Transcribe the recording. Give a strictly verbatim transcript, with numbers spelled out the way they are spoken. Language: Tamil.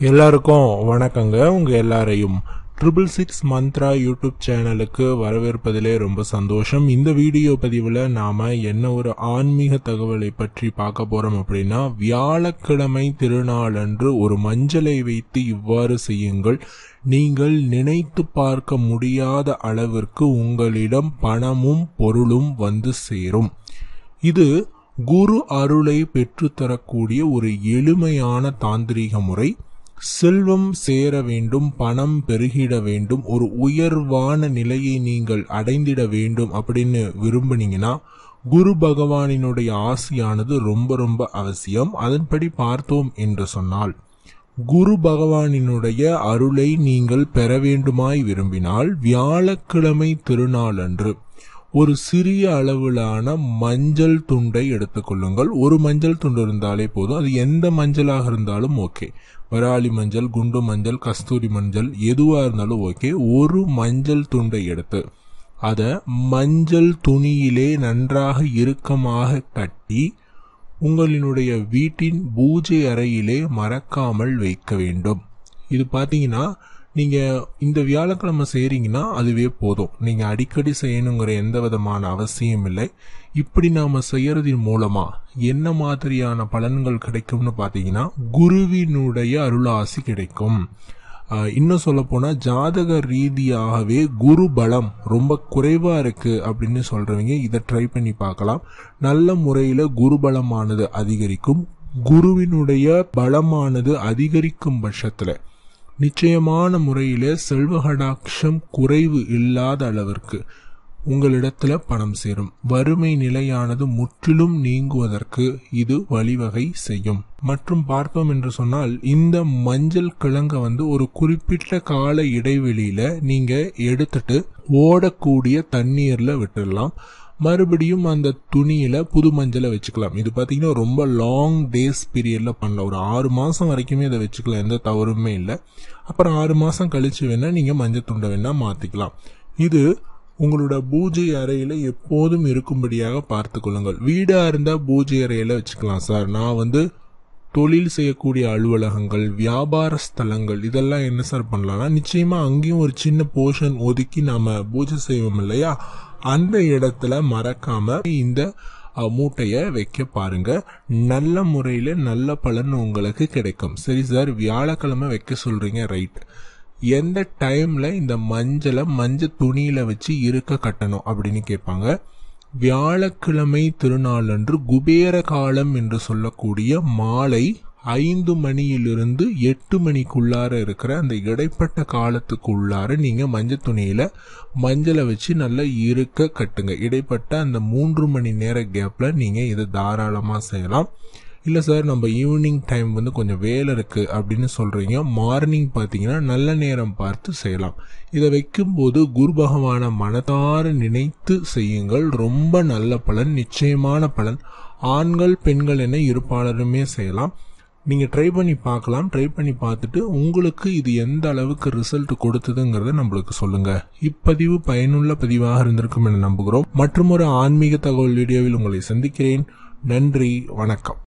எல்லாருக்கும் வணக்கங்க. உங்க எல்லாரையும் ட்ரிபிள் சிக்ஸ் மந்த்ரா யூடியூப் சேனலுக்கு வரவேற்பதிலே ரொம்ப சந்தோஷம். இந்த வீடியோ பதிவில் நாம என்ன ஒரு ஆன்மீக தகவலை பற்றி பார்க்க போறோம் அப்படின்னா, வியாழக்கிழமை திருநாளன்று ஒரு மஞ்சளை வைத்து இவ்வாறு செய்யுங்கள். நீங்கள் நினைத்து பார்க்க முடியாத அளவிற்கு உங்களிடம் பணமும் பொருளும் வந்து சேரும். இது குரு அருளை பெற்றுத்தரக்கூடிய ஒரு எளிமையான தாந்திரீக முறை. செல்வம் சேர வேண்டும், பணம் பெருகிட வேண்டும், ஒரு உயர்வான நிலையை நீங்கள் அடைந்திட வேண்டும் அப்படின்னு விரும்புனீங்கன்னா குரு பகவானினுடைய ஆசியானது ரொம்ப ரொம்ப அவசியம். அதன்படி பார்த்தோம் என்று சொன்னால், குரு பகவானினுடைய அருளை நீங்கள் பெற வேண்டுமாய் விரும்பினால் வியாழக்கிழமை திருநாள் அன்று ஒரு சிறிய அளவிலான மஞ்சள் துண்டை எடுத்துக்கொள்ளுங்கள். ஒரு மஞ்சள் துண்டு இருந்தாலே போதும். அது எந்த மஞ்சளாக இருந்தாலும் ஓகே. வராளி மஞ்சள், குண்டு மஞ்சள், கஸ்தூரி மஞ்சள், எதுவா இருந்தாலும் ஓகே. ஒரு மஞ்சள் துண்டை எடுத்து அதை மஞ்சள் துணியிலே நன்றாக இறுக்கமாக கட்டி உங்களினுடைய வீட்டின் பூஜை அறையிலே மறக்காமல் வைக்க வேண்டும். இது பார்த்தீங்கன்னா, நீங்க இந்த வியாழக்கிழமை செய்றீங்கன்னா அதுவே போதும். நீங்க அடிக்கடி செய்யணுங்கிற எந்த விதமான அவசியம் இல்லை. இப்படி நாம செய்யறதின் மூலமா என்ன மாதிரியான பலன்கள் கிடைக்கும்னு பாத்தீங்கன்னா, குருவினுடைய அருளாசி கிடைக்கும். இன்னும் சொல்ல போனா, ஜாதக ரீதியாகவே குரு பலம் ரொம்ப குறைவா இருக்கு அப்படின்னு சொல்றவங்க இதை ட்ரை பண்ணி பார்க்கலாம். நல்ல முறையில குரு பலமானது அதிகரிக்கும். குருவினுடைய பலமானது அதிகரிக்கும் பட்சத்துல நிச்சயமான முறையிலே செல்வகடாட்சம் குறைவு இல்லாத அளவிற்கு உங்களிடத்துல பணம் சேரும். வறுமை நிலையானது முற்றிலும் நீங்குவதற்கு இது வழிவகை செய்யும். மற்றும் பார்த்தோம் என்று சொன்னால், இந்த மஞ்சள் கிழங்க வந்து ஒரு குறிப்பிட்ட கால இடைவெளியில நீங்க எடுத்துட்டு ஓடக்கூடிய தண்ணீர்ல விட்டுடலாம். மறுபடியும் அந்த துணியில புது மஞ்சளை வச்சுக்கலாம். இது பாத்தீங்கன்னா ரொம்ப லாங் டேஸ் பீரியட்ல பண்ணலாம். ஒரு ஆறு மாசம் வரைக்குமே இதை வச்சுக்கலாம், எந்த தவறுமே இல்லை. அப்புறம் ஆறு மாசம் கழிச்சு வேணா நீங்க மஞ்சள் துண்டை வேணா மாத்திக்கலாம். இது உங்களோட பூஜை அறையில எப்போதும் இருக்கும்படியாக பார்த்து கொள்ளுங்கள். வீடா இருந்தா பூஜை அறையில வச்சுக்கலாம். சார், நான் வந்து தொழில் செய்யக்கூடிய அலுவலகங்கள், வியாபார ஸ்தலங்கள், இதெல்லாம் என்ன சார் பண்ணலாம்னா, நிச்சயமா அங்கேயும் ஒரு சின்ன போர்ஷன் ஒதுக்கி நாம பூஜை செய்வோம் இல்லையா, அந்த இடத்துல மறக்காம இந்த மூட்டைய வைக்க பாருங்க. நல்ல முறையில நல்ல பலன் உங்களுக்கு கிடைக்கும். சரி சார், வியாழக்கிழமை வைக்க சொல்றீங்க, ரைட். எந்த டைம்ல இந்த மஞ்சளை மஞ்சள் துணியில வச்சு இருக்க கட்டணும் அப்படின்னு கேட்பாங்க. வியாழக்கிழமை திருநாளன்று குபேர காலம் என்று சொல்லக்கூடிய மாலை ஐந்து மணியிலிருந்து எட்டு மணிக்குள்ளார இருக்கிற அந்த இடைப்பட்ட காலத்துக்கு உள்ளார நீங்க மஞ்சள் துணியில மஞ்சளை வச்சு நல்லா இருக்க கட்டுங்க. இடைப்பட்ட அந்த மூன்று மணி நேர கேப்ல நீங்க இதை தாராளமா செய்யலாம். இல்ல சார், நம்ம ஈவினிங் டைம் வந்து கொஞ்சம் வேலை இருக்கு அப்படின்னு சொல்றீங்க, மார்னிங் பாத்தீங்கன்னா நல்ல நேரம் பார்த்து செய்யலாம். இதை வைக்கும் போது குரு பகவான மனதார நினைத்து செய்யுங்கள். ரொம்ப நல்ல பலன், நிச்சயமான பலன். ஆண்கள் பெண்கள் என இருப்பாளருமே செய்யலாம். நீங்க ட்ரை பண்ணி பார்க்கலாம். ட்ரை பண்ணி பார்த்துட்டு உங்களுக்கு இது எந்த அளவுக்கு ரிசல்ட் கொடுத்ததுங்கிறத நம்மளுக்கு சொல்லுங்க. இப்பதிவு பயனுள்ள பதிவாக இருந்திருக்கும் என நம்புகிறோம். மற்றும் ஒரு ஆன்மீக தகவல் வீடியோவில் உங்களை சந்திக்கிறேன். நன்றி, வணக்கம்.